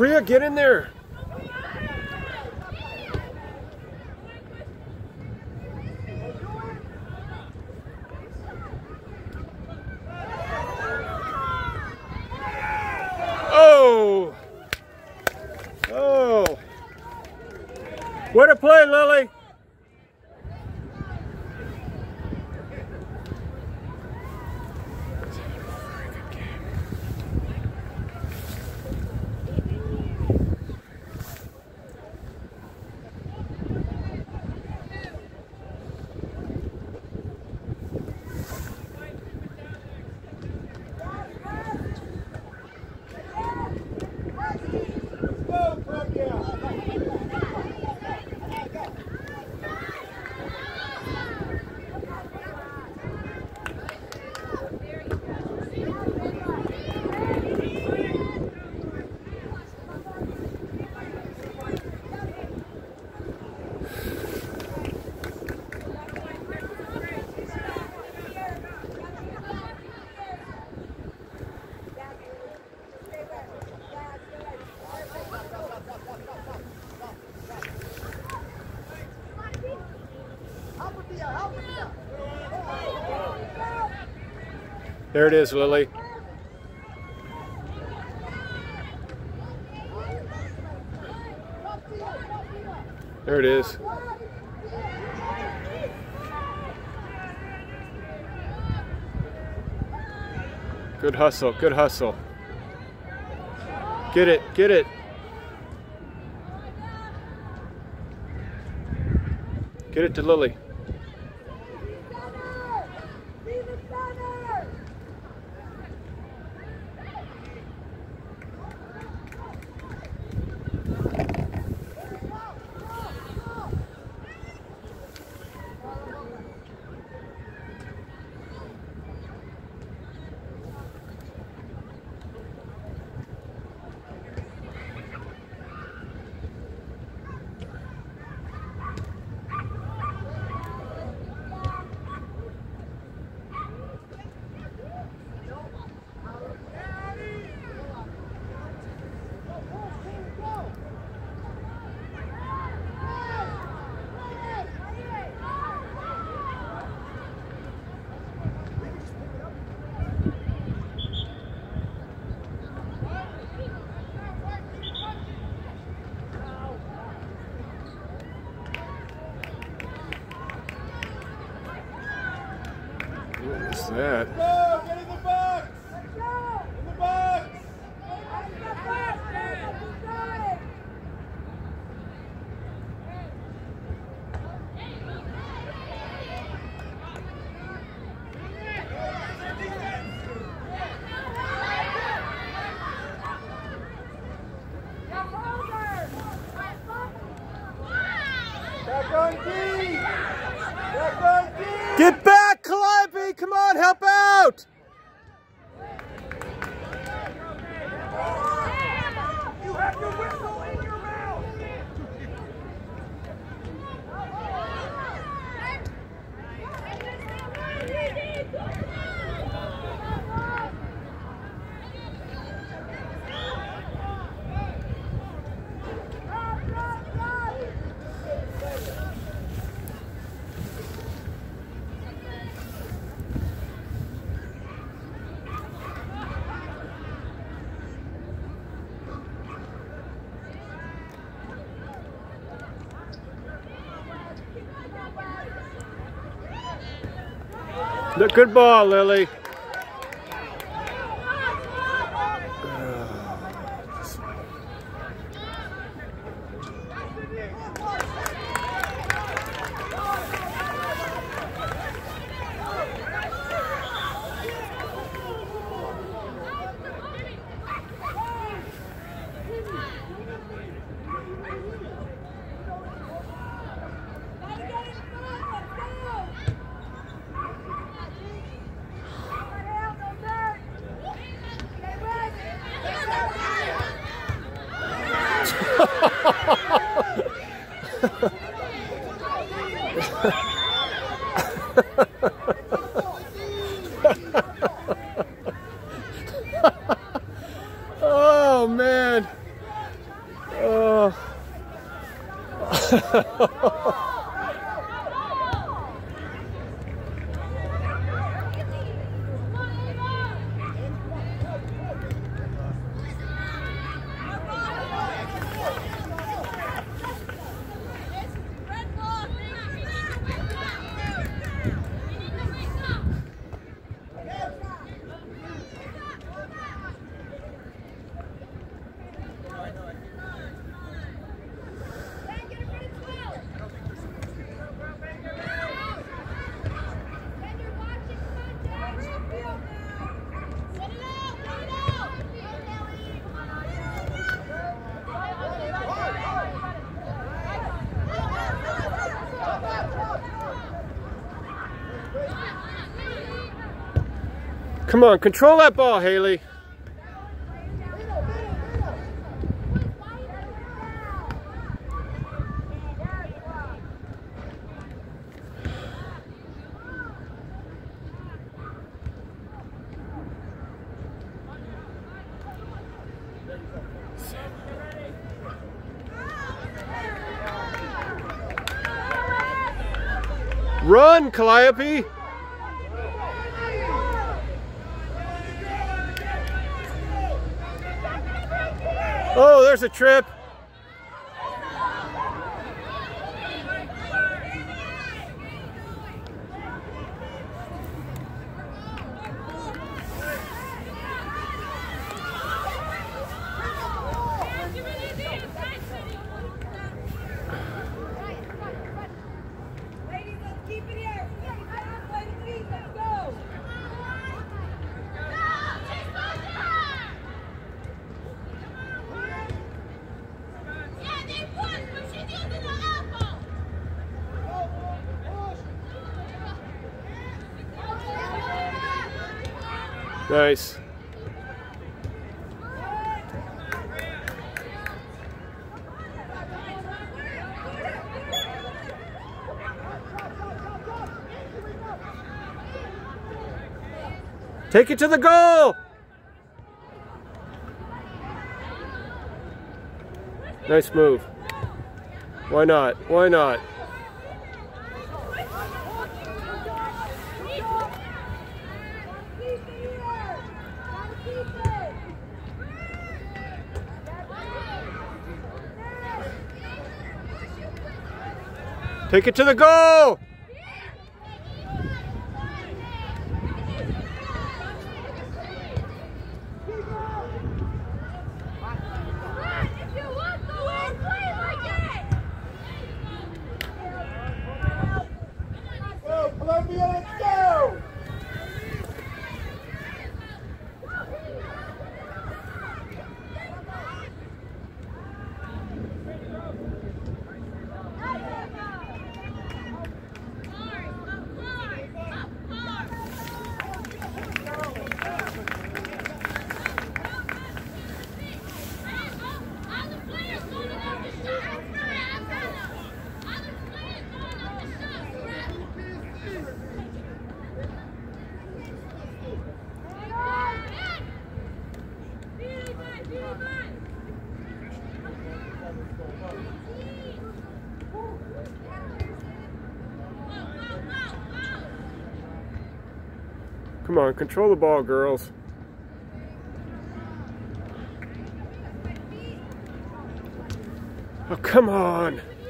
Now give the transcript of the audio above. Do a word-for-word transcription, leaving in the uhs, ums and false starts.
Priya, get in there. Oh! Oh! Way to play, Lily! There it is, Lily. There it is. Good hustle, good hustle. Get it, get it. Get it to Lily. What is that? Let's go! Get in the box! Let's go! In the box! Back on D! Back on D! Get back, Calliope! Come on, help out! You have your whistle in your mouth! Look, good ball, Lily. Oh man, Come on, control that ball, Haley. Run, Calliope! Oh, there's a trip. Nice. Take it to the goal. Nice move. Why not? Why not? Take it to the goal! Go, Columbia, let's go! Come on, control the ball, girls. Oh, come on.